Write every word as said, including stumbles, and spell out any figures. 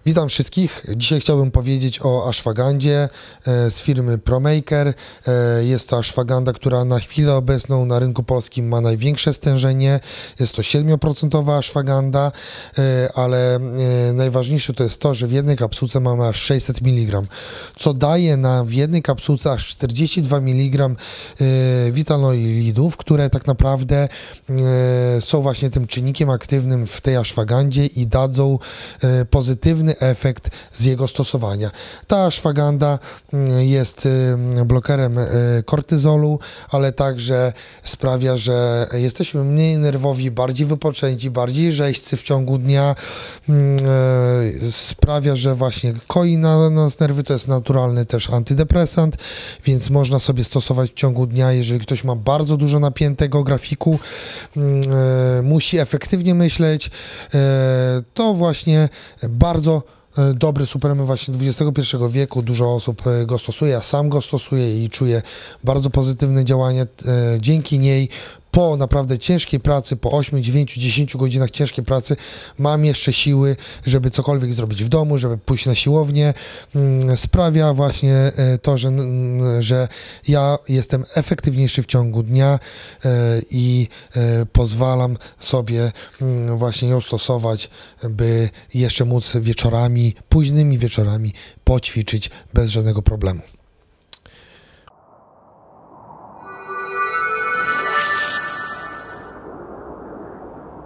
Witam wszystkich. Dzisiaj chciałbym powiedzieć o ashwagandzie z firmy ProMaker. Jest to ashwaganda, która na chwilę obecną na rynku polskim ma największe stężenie. Jest to siedem procent ashwaganda, ale najważniejsze to jest to, że w jednej kapsułce mamy aż sześćset miligramów, co daje na w jednej kapsułce aż czterdzieści dwa miligramy witanoilidów, które tak naprawdę są właśnie tym czynnikiem aktywnym w tej ashwagandzie i dadzą pozytywny efekt z jego stosowania. Ta ashwaganda jest blokerem kortyzolu, ale także sprawia, że jesteśmy mniej nerwowi, bardziej wypoczęci, bardziej rzeźcy w ciągu dnia. Sprawia, że właśnie koi na nas nerwy, to jest naturalny też antydepresant, więc można sobie stosować w ciągu dnia, jeżeli ktoś ma bardzo dużo napiętego grafiku, musi efektywnie myśleć, to właśnie bardzo dobry suplement właśnie dwudziestego pierwszego wieku. Dużo osób go stosuje, ja sam go stosuję i czuję bardzo pozytywne działanie dzięki niej. Po naprawdę ciężkiej pracy, po ośmiu, dziewięciu, dziesięciu godzinach ciężkiej pracy mam jeszcze siły, żeby cokolwiek zrobić w domu, żeby pójść na siłownię. Sprawia właśnie to, że, że ja jestem efektywniejszy w ciągu dnia i pozwalam sobie właśnie ją stosować, by jeszcze móc wieczorami, późnymi wieczorami poćwiczyć bez żadnego problemu.